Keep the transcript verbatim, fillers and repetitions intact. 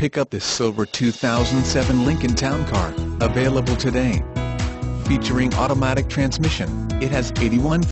Pick up this silver two thousand seven Lincoln Town Car, available today. Featuring automatic transmission, it has eighty-one